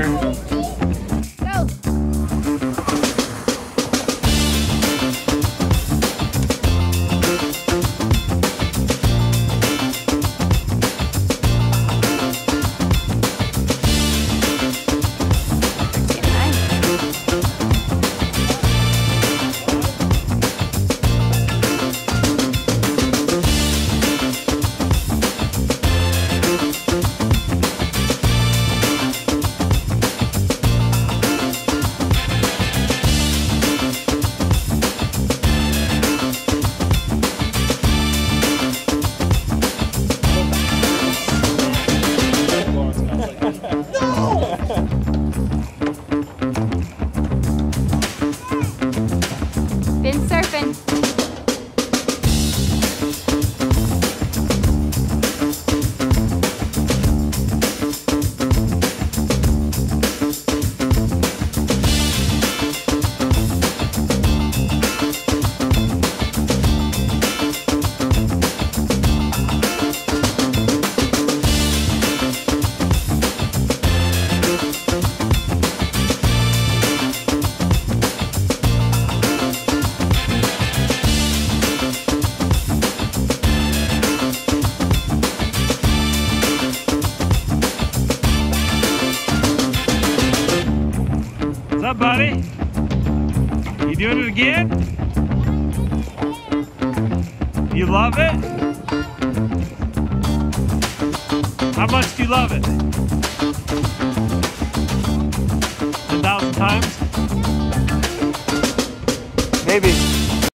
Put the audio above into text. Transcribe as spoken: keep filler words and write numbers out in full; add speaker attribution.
Speaker 1: Been surfing.
Speaker 2: What's up, buddy? You doing it again? You love it? How much do you love it? ten thousand times?
Speaker 3: Maybe.